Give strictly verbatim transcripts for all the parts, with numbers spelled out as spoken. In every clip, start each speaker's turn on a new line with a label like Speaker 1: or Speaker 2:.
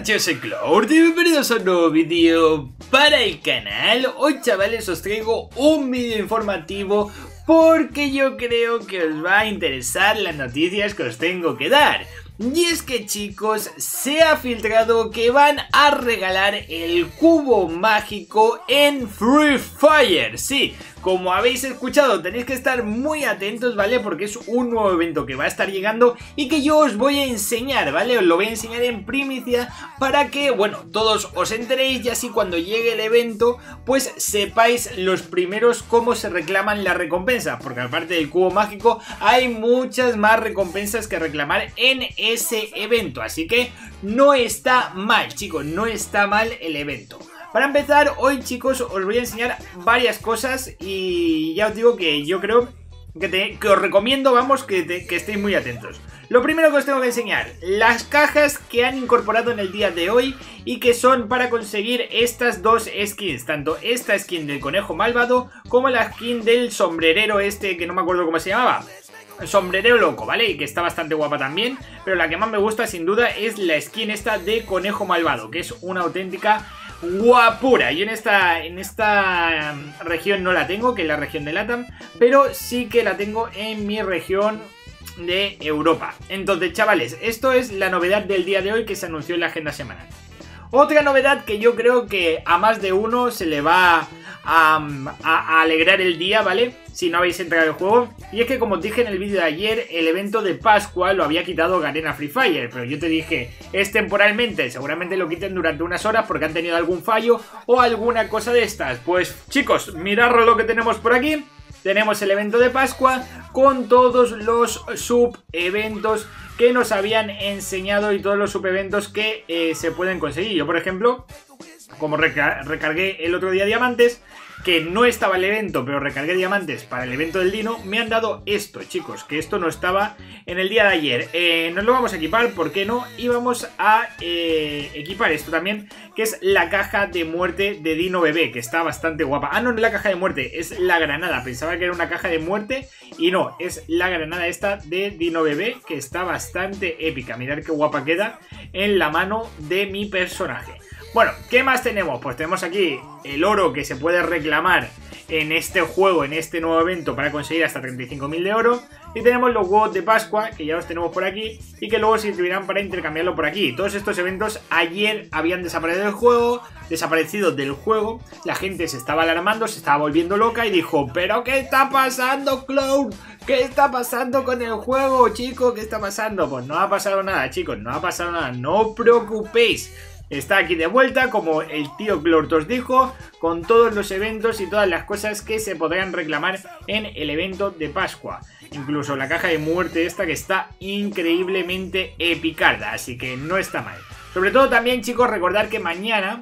Speaker 1: Yo soy Cloud y bienvenidos a un nuevo vídeo para el canal. Hoy, chavales, os traigo un vídeo informativo porque yo creo que os va a interesar las noticias que os tengo que dar. Y es que, chicos, se ha filtrado que van a regalar el cubo mágico en Free Fire. Sí, como habéis escuchado, tenéis que estar muy atentos, ¿vale? Porque es un nuevo evento que va a estar llegando y que yo os voy a enseñar, ¿vale? Os lo voy a enseñar en primicia para que, bueno, todos os enteréis y así cuando llegue el evento, pues sepáis los primeros cómo se reclaman las recompensas. Porque aparte del cubo mágico, hay muchas más recompensas que reclamar en ese evento. Así que no está mal, chicos, no está mal el evento. Para empezar, hoy, chicos, os voy a enseñar varias cosas y ya os digo que yo creo que, te, que os recomiendo, vamos, que, te, que estéis muy atentos. Lo primero que os tengo que enseñar, las cajas que han incorporado en el día de hoy y que son para conseguir estas dos skins, tanto esta skin del conejo malvado como la skin del sombrerero este que no me acuerdo cómo se llamaba. Sombrerero loco, ¿vale? Y que está bastante guapa también, pero la que más me gusta sin duda es la skin esta de conejo malvado, que es una auténtica guapura. Yo en esta, en esta región no la tengo, que es la región de LATAM, pero sí que la tengo en mi región de Europa. Entonces, chavales, esto es la novedad del día de hoy que se anunció en la agenda semanal. Otra novedad que yo creo que a más de uno se le va a, a, a alegrar el día, ¿vale? Si no habéis entrado al juego. Y es que, como os dije en el vídeo de ayer, el evento de Pascua lo había quitado Garena Free Fire. Pero yo te dije, es temporalmente, seguramente lo quiten durante unas horas porque han tenido algún fallo o alguna cosa de estas. Pues, chicos, mirad lo que tenemos por aquí. Tenemos el evento de Pascua con todos los sub-eventos que nos habían enseñado y todos los sub-eventos que eh, se pueden conseguir. Yo, por ejemplo, como reca recargué el otro día diamantes, que no estaba el evento, pero recargué diamantes para el evento del Dino, me han dado esto, chicos, que esto no estaba en el día de ayer. Eh, nos lo vamos a equipar, ¿por qué no? Y vamos a eh, equipar esto también, que es la caja de muerte de Dino Bebé, que está bastante guapa. Ah, no, no es la caja de muerte, es la granada. Pensaba que era una caja de muerte y no, es la granada esta de Dino Bebé, que está bastante épica. Mirad qué guapa queda en la mano de mi personaje. Bueno, ¿qué más tenemos? Pues tenemos aquí el oro que se puede reclamar en este juego, en este nuevo evento, para conseguir hasta treinta y cinco mil de oro. Y tenemos los huevos de Pascua, que ya los tenemos por aquí, y que luego se servirán para intercambiarlo por aquí. Todos estos eventos ayer habían desaparecido del juego, desaparecido del juego. La gente se estaba alarmando, se estaba volviendo loca y dijo, ¿pero qué está pasando, Cloud? ¿Qué está pasando con el juego, chicos? ¿Qué está pasando? Pues no ha pasado nada, chicos, no ha pasado nada, no os preocupéis. Está aquí de vuelta, como el tío Cloud os dijo, con todos los eventos y todas las cosas que se podrán reclamar en el evento de Pascua. Incluso la caja de muerte esta, que está increíblemente epicarda, así que no está mal. Sobre todo también, chicos, recordar que mañana,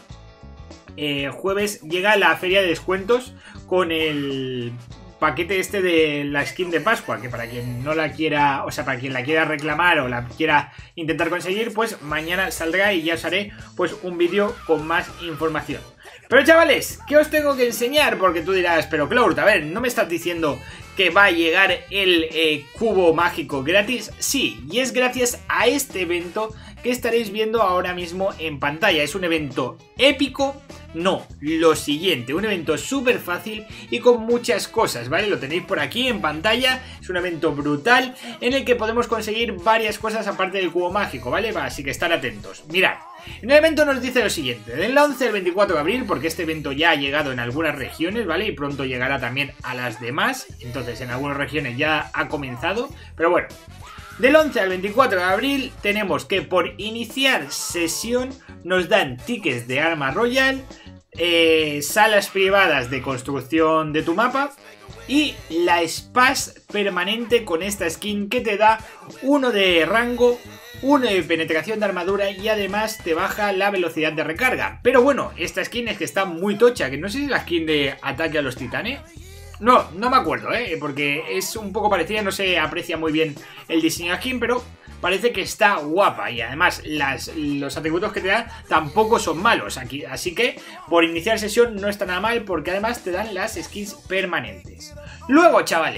Speaker 1: eh, jueves, llega la feria de descuentos con el paquete este de la skin de Pascua, que para quien no la quiera, o sea, para quien la quiera reclamar o la quiera intentar conseguir, pues mañana saldrá y ya os haré pues un vídeo con más información. Pero, chavales, ¿qué os tengo que enseñar? Porque tú dirás, pero Cloud, a ver, ¿no me estás diciendo que va a llegar el eh, cubo mágico gratis? Sí, y es gracias a este evento que estaréis viendo ahora mismo en pantalla. Es un evento épico. No, lo siguiente, un evento súper fácil y con muchas cosas, ¿vale? Lo tenéis por aquí en pantalla, es un evento brutal en el que podemos conseguir varias cosas aparte del cubo mágico, ¿vale? Así que estar atentos. Mirad, en el evento nos dice lo siguiente, del once al veinticuatro de abril, porque este evento ya ha llegado en algunas regiones, ¿vale? Y pronto llegará también a las demás, entonces en algunas regiones ya ha comenzado, pero bueno. Del once al veinticuatro de abril tenemos que por iniciar sesión nos dan tickets de arma royal, eh, salas privadas de construcción de tu mapa y la Spaz permanente con esta skin que te da uno de rango, uno de penetración de armadura y además te baja la velocidad de recarga. Pero bueno, esta skin es que está muy tocha, que no sé si es la skin de ataque a los titanes. No, no me acuerdo, ¿eh? Porque es un poco parecida, no se aprecia muy bien el diseño de skin, pero parece que está guapa. Y además las, los atributos que te da tampoco son malos aquí. Así que por iniciar sesión no está nada mal, porque además te dan las skins permanentes. Luego, chavales,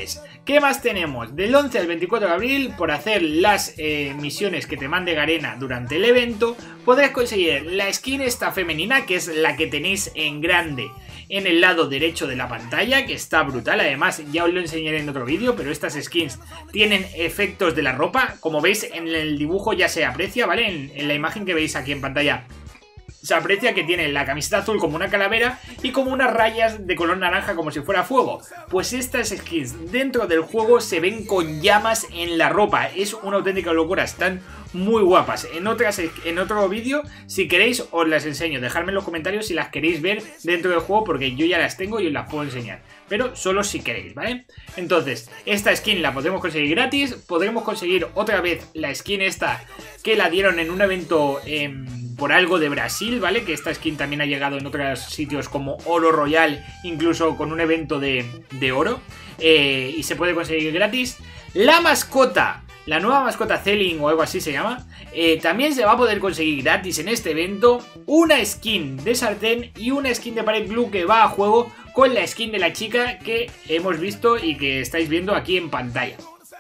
Speaker 1: ¿Qué más tenemos? Del once al veinticuatro de abril, por hacer las eh, misiones que te mande Garena durante el evento, podrás conseguir la skin esta femenina, que es la que tenéis en grande en el lado derecho de la pantalla, que está brutal. Además, ya os lo enseñaré en otro vídeo, pero estas skins tienen efectos de la ropa. Como veis en el dibujo ya se aprecia, ¿vale? En, en la imagen que veis aquí en pantalla se aprecia que tiene la camiseta azul como una calavera y como unas rayas de color naranja como si fuera fuego. Pues estas skins dentro del juego se ven con llamas en la ropa. Es una auténtica locura, están muy guapas. En, otras, en otro vídeo, si queréis, os las enseño. Dejadme en los comentarios si las queréis ver dentro del juego, porque yo ya las tengo y os las puedo enseñar. Pero solo si queréis, ¿vale? Entonces, esta skin la podremos conseguir gratis. Podremos conseguir otra vez la skin esta que la dieron en un evento eh, por algo de Brasil, ¿vale? Que esta skin también ha llegado en otros sitios como Oro Royal, incluso con un evento de, de oro. Eh, y se puede conseguir gratis. La mascota, la nueva mascota Zelling o algo así se llama, eh, también se va a poder conseguir gratis en este evento. Una skin de sartén y una skin de pared glue que va a juego con la skin de la chica que hemos visto y que estáis viendo aquí en pantalla.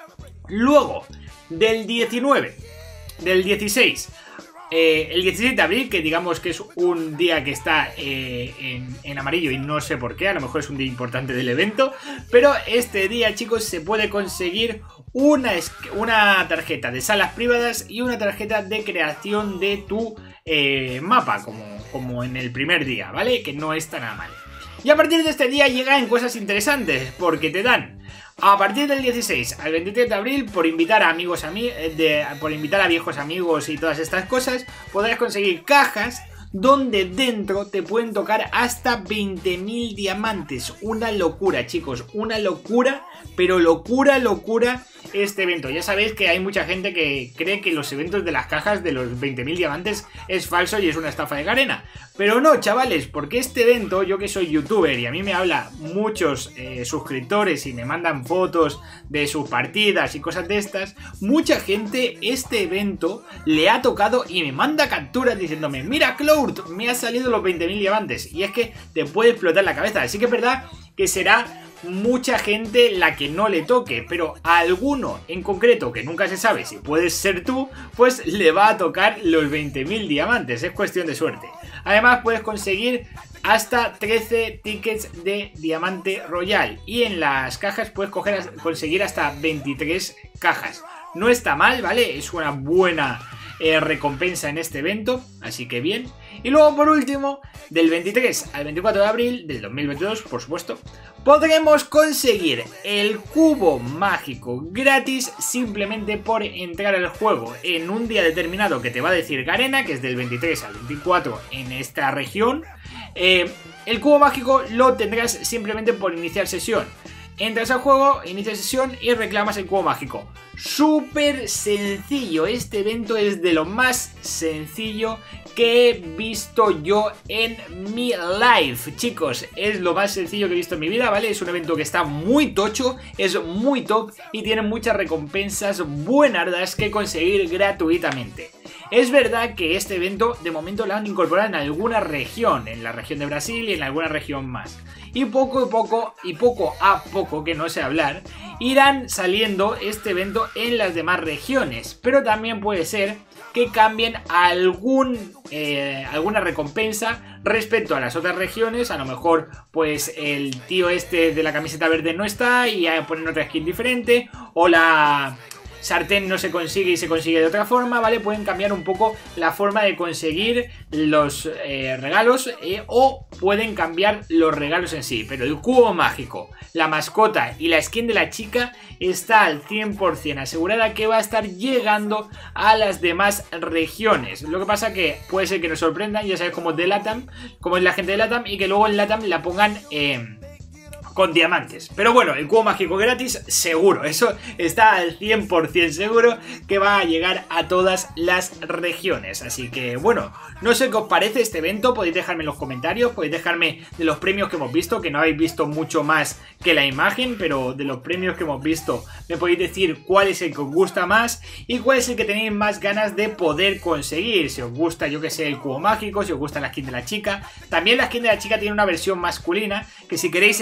Speaker 1: Luego, del diecinueve, del dieciséis, eh, el dieciséis de abril, que digamos que es un día que está eh, en, en amarillo y no sé por qué, a lo mejor es un día importante del evento, pero este día, chicos, se puede conseguir una, una tarjeta de salas privadas y una tarjeta de creación de tu eh, mapa, como, como en el primer día, ¿vale? Que no está nada mal. Y a partir de este día llegan cosas interesantes, porque te dan, a partir del dieciséis al veintitrés de abril, por invitar a amigos a mí, de, por invitar a viejos amigos y todas estas cosas, podrás conseguir cajas donde dentro te pueden tocar hasta veinte mil diamantes. Una locura, chicos, una locura, pero locura, locura este evento. Ya sabéis que hay mucha gente que cree que los eventos de las cajas de los veinte mil diamantes es falso y es una estafa de Garena. Pero no, chavales, porque este evento, yo que soy youtuber y a mí me habla muchos eh, suscriptores y me mandan fotos de sus partidas y cosas de estas, mucha gente este evento le ha tocado y me manda capturas diciéndome: mira, Cloud, me ha salido los veinte mil diamantes. Y es que te puede explotar la cabeza. Así que es verdad que será mucha gente la que no le toque, pero a alguno en concreto, que nunca se sabe si puedes ser tú, pues le va a tocar los veinte mil diamantes. Es cuestión de suerte. Además, puedes conseguir hasta trece tickets de Diamante Royal y en las cajas puedes coger, conseguir hasta veintitrés cajas. No está mal, ¿vale? Es una buena eh, recompensa en este evento, así que bien. Y luego, por último, del veintitrés al veinticuatro de abril del dos mil veintidós, por supuesto, podremos conseguir el cubo mágico gratis simplemente por entrar al juego en un día determinado que te va a decir Garena, que es del veintitrés al veinticuatro en esta región. Eh, el cubo mágico lo tendrás simplemente por iniciar sesión. Entras al juego, inicias sesión y reclamas el cubo mágico. Súper sencillo, este evento es de lo más sencillo que he visto yo en mi life, chicos. Es lo más sencillo que he visto en mi vida, ¿vale? Es un evento que está muy tocho, es muy top y tiene muchas recompensas buenardas que conseguir gratuitamente. Es verdad que este evento de momento lo han incorporado en alguna región, en la región de Brasil y en alguna región más. Y poco a poco, y poco a poco, que no sé hablar, irán saliendo este evento en las demás regiones. Pero también puede ser que cambien algún, eh, alguna recompensa respecto a las otras regiones. A lo mejor pues el tío este de la camiseta verde no está y ponen otra skin diferente, o la sartén no se consigue y se consigue de otra forma, ¿vale? Pueden cambiar un poco la forma de conseguir los eh, regalos eh, o pueden cambiar los regalos en sí. Pero el cubo mágico, la mascota y la skin de la chica está al cien por cien asegurada que va a estar llegando a las demás regiones. Lo que pasa que puede ser que nos sorprendan, ya sabes, como de LATAM, como es la gente de LATAM, y que luego en LATAM la pongan eh, con diamantes. Pero bueno, el cubo mágico gratis seguro, eso está al cien por cien seguro que va a llegar a todas las regiones. Así que bueno, no sé qué os parece este evento, podéis dejarme en los comentarios, podéis dejarme de los premios que hemos visto, que no habéis visto mucho más que la imagen, pero de los premios que hemos visto me podéis decir cuál es el que os gusta más y cuál es el que tenéis más ganas de poder conseguir. Si os gusta, yo que sé, el cubo mágico, si os gusta la skin de la chica. También la skin de la chica tiene una versión masculina, que si queréis en el vídeo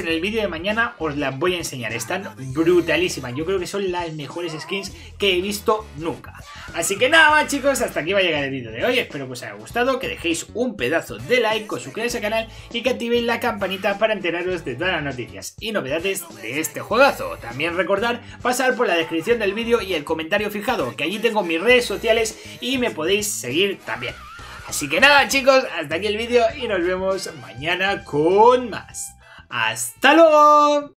Speaker 1: de mañana os las voy a enseñar. Están brutalísimas. Yo creo que son las mejores skins que he visto nunca. Así que nada más, chicos, hasta aquí va a llegar el vídeo de hoy. Espero que os haya gustado, que dejéis un pedazo de like, que os suscribáis al canal y que activéis la campanita para enteraros de todas las noticias y novedades de este juegazo. También recordad pasar por la descripción del vídeo y el comentario fijado, que allí tengo mis redes sociales y me podéis seguir también. Así que nada, chicos, hasta aquí el vídeo y nos vemos mañana con más. ¡Hasta luego!